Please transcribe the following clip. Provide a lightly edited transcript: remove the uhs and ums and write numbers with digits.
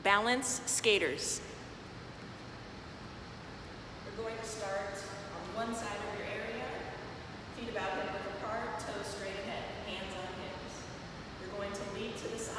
balance skaters. We're going to start on one side of your area, feet about hip width apart, toes straight ahead, hands on hips. You're going to lead to the side.